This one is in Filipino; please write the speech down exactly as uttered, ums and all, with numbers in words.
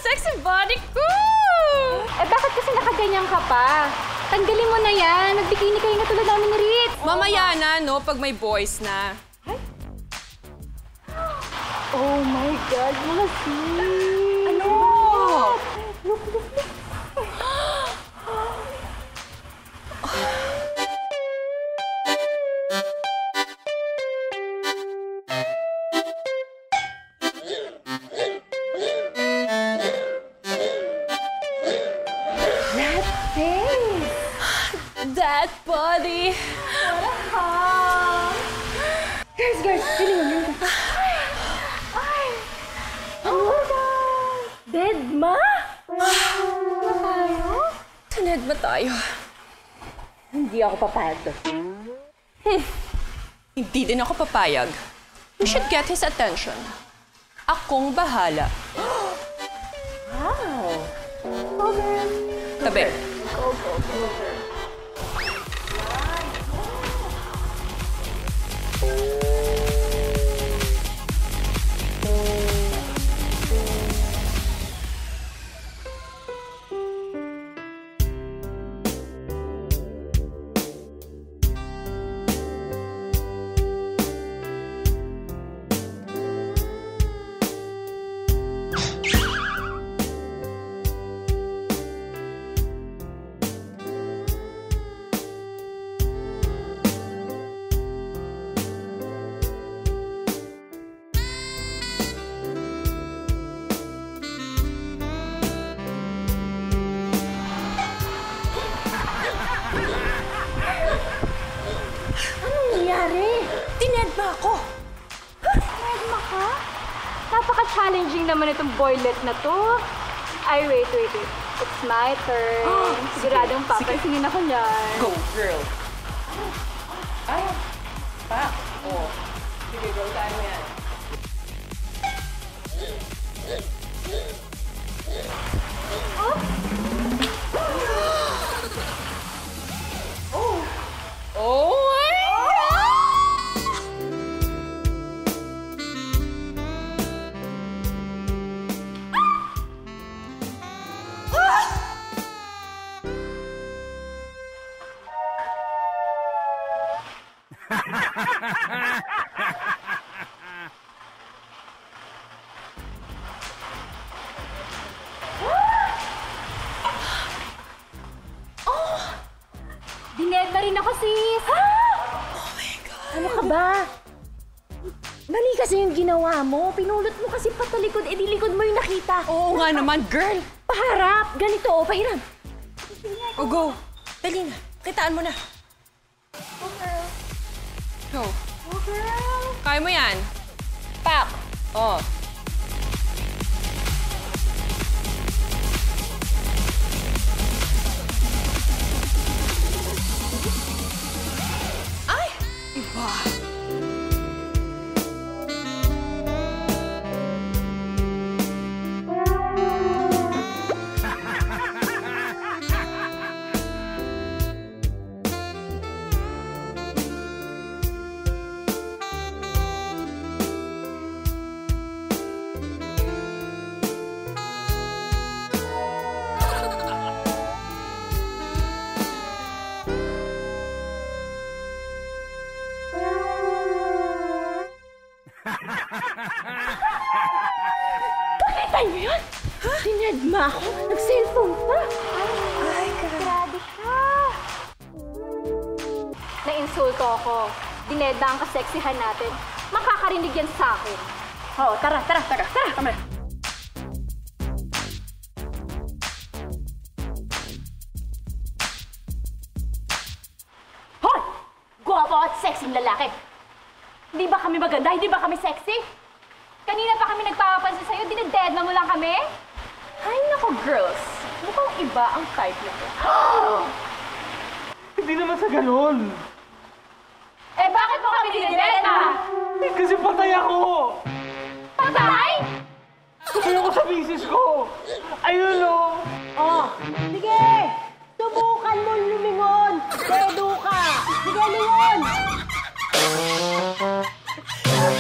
sexy body ko! Eh, bakit kasi nakaganyan ka pa? Tanggalin mo na yan. Nagbikini kayo na tulad namin ni Ritz. Mamaya na, no? Pag may boys na. Ay? Oh my God, mga sis! Ano? Look, look, look. That body! What a hug! Guys, guys, feeling mo yun. Ay! Ay! Oh my God! Dead ma? Ano tayo? Tuned ba tayo? Hindi ako papayag doon. Hmm. Hindi din ako papayag. We should get his attention. Akong bahala. Wow! Okay. Tabi. Go, go, go, go. Tinedma ako! Tinedma ka? Napaka-challenging naman itong boylet na to. Ay, wait, wait, wait. It's my turn. Siguradong papansinin ako niyan. Go, girl! Ay! Pa! Oh. Sige, go tayo yan. Oh! Oh! Oh! Dined na rin ako, sis! Oh my God! Ano ka ba? Mali kasi yung ginawa mo. Pinulot mo kasi patalikod, eh di likod mo yung nakita. Oo nga naman, girl! Paharap! Ganito, o, pahiram. O, go! Dali na! Kitaan mo na! Go, girl. Go! Go, girl. Kaya mo yan! Pak! Oh! Ay! Iba! Nakita niyo yun? Dinedma ako. Nag-cellphone pa. Ay, grabe siya. Na-insulto ako. Dinedma ang kaseksihan natin. Makakarinig yan sa akin. Oo, tara, tara, tara, tara. Tama. Hoy! Guwapo at sexy lalaki. Hindi ba kami maganda? Hindi ba kami sexy? Kanina pa kami nagpapapansin sa'yo, dinededma mo lang kami? Ay, nako, girls. Mukhang iba ang type nito. Hindi naman sa ganun. Eh, bakit mo kami dinededma? Eh, kasi patay ako. Patay? Patay ako sa misis ko. Ayun o. Oh, sige! Subukan mo lumingon! Dedo ka! Sige, lingon!